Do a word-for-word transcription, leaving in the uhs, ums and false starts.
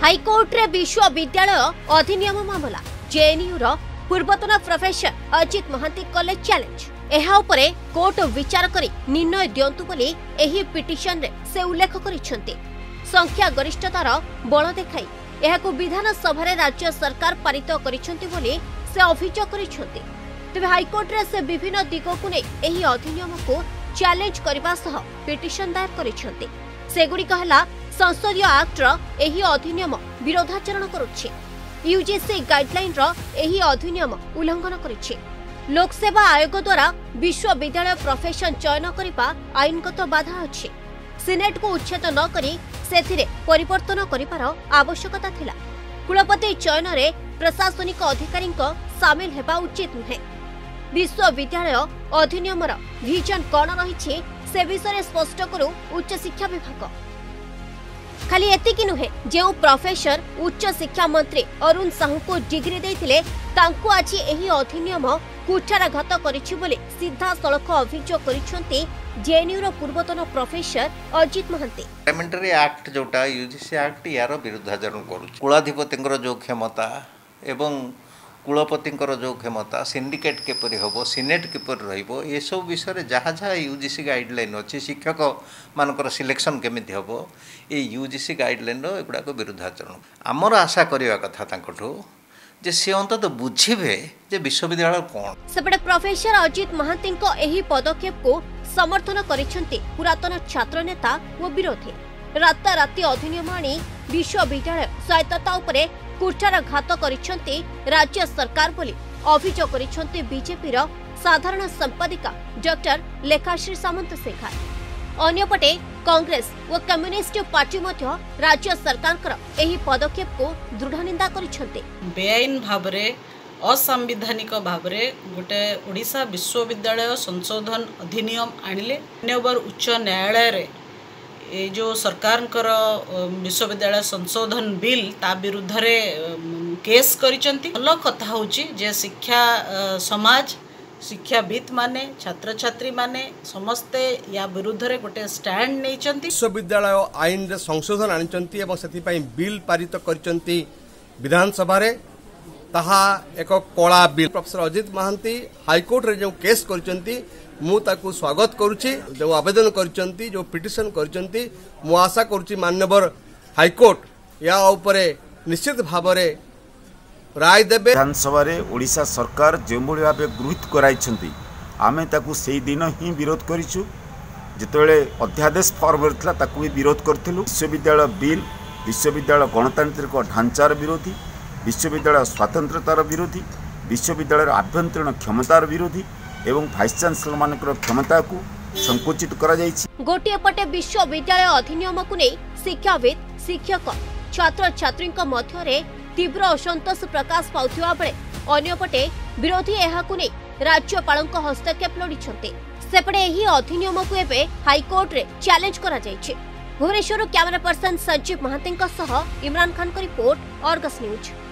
High court रे विश्वविद्यालय अधिनियम मामला जेएनयू रो पूर्वतन प्रोफेसर अजित महांती कले चैलेंज। एहा उपरे कोर्ट विचार करी निर्णय दियंतु बोली एही पिटिशन रे से उल्लेख करिसेंती। संख्या गरिष्ठतार बल देखाई एहाकु विधानसभा रे राज्य सरकार पारित करिसेंती बोली से अभियोग करिसेंती। तबे हाईकोर्ट रे से विभिन्न दिगो को नै एही अधिनियम को चैलेंज करबा सह पिटिशन दायर करिसेंती। सेगुडी कहला संसदीय एक्ट रो एही अधिनियम विरोधाचरण करुछि। यूजीसी गाइडलाइन रो एही अधिनियम उल्लंघन करिछि। लोकसेवा आयोग द्वारा विश्वविद्यालय प्रोफेशन चयन करिबा आईनगत बाधा अछि। सिनेट को उच्छेद न करी सेथिरे परिवर्तन करिबार आवश्यकता थिला। कुलपति चयन रे प्रशासनिक अधिकारी सामिल हेबा उचित नुहे। विश्वविद्यालय अधिनियम रो विजन कोन रहिछि से विषय स्पष्ट करू उच्च शिक्षा विभाग। खाली एतिकी नुहे जो प्रोफेसर उच्च शिक्षा मंत्री अरुण साहू को डिग्री देथिले तांको आज एही अधिनियम कुठाराघात करिछि बोली सीधा सड़क अभियोग करिसेंती जेएनयू रो पूर्वतन professor Ajit Mahanty. Parliamentary act जोटा यूजीसी एक्ट यार विरुद्धाचरण करूछि। कुलाधिपतिଙ୍କର जो क्षमता एवं कुलपतिଙ୍କର जो क्षमता सिंडिकेट केपरि होबो सिनेट केपरि रहइबो ए सब विषय जहाँ जहाँ यूजीसी गाइडलाइन अच्छी शिक्षक मानकर सिलेक्शन केमिति होबो ए यूजीसी गाइडलाइन रो एगुडा को विरुद्धाचरण आमर आशा करिवा कथा तांकठो जे से अंतत बुझिबे जे विश्वविद्यालय कोन। सेपटे प्रोफेसर अजित महांती को एही पदक्षेप को समर्थन करिसेंती पुरातन छात्र नेता व विरोधी। राताराति अधिनियम आनी विश्वविद्यालय स्वायत्तता उपरे कुठाराघात करिसेंती राज्य सरकार बोली अभियोग करिसेंती बीजेपी रो साधारण संपादिका डॉक्टर लेखाश्री सामंत शेखर। अन्यपटे कांग्रेस व कम्युनिस्ट पार्टी मध्य राज्य सरकार एही पदक्षेप को दृढ़ निंदा करिसेंती। बेआईन भाबरे असंवैधानिक भाबरे गोटे ओडिशा विश्वविद्यालय संशोधन अधिनियम आनिले माननीय उच्च न्यायालय रे ए जो सरकार विश्वविद्यालय संशोधन बिल ता विरुद्ध रे केस करिसेंती। भल कथा होची जे शिक्षा समाज शिक्षाविद माने छात्र छात्री माने समस्ते या विरुद्ध रे गोटे स्टैंड नैचंती। विश्वविद्यालय आईन रे संशोधन आनिचंती एवं सेति पई बिल पारित करिसंती विधानसभा रे ताहा एक कला bill. Professor Ajit Mahanty high court रे जो केस करिसंती मु ताकू स्वागत करुछि। जो आवेदन करिसंती जो पिटिशन करिसंती मु आशा करुछि माननीय हाईकोर्ट या उपरे निश्चित भाव रे राय देबे। विधानसभा रे ओडिशा सरकार जो भाव गृहीत कराइछंती आमे ताकू सेही दिन ही विरोध करिछु। जेतेबेले अध्यादेश फॉर्म रथिला ताकू भी विरोध करथिलु। विश्वविद्यालय बिल विश्वविद्यालय गणतांत्रिक ढांचार विरोधी विश्वविद्यालय स्वतंत्रतार विरोधी विश्वविद्यालय आभ्यंतरीण क्षमतार विरोधी एवं भाइस चांसलर मानकर क्षमता को संकुचित करा जायछि। गोटे पटे विश्वविद्यालय अधिनियम को नै शिक्षाविद शिक्षक छात्र छात्री मध्य रे तीव्र असंतोष प्रकाश पाउथिबा बेले अन्यपटे विरोधी एहाकु नै राज्यपालक हस्तक्षेप लोडिछन्ते। सेपटे एही अधिनियम को एबे हाईकोर्ट रे चैलेंज करा जायछि। भुवनेश्वर कैमरा पर्सन संजीव महांती सह इमरान खान को रिपोर्ट अर्गस न्यूज।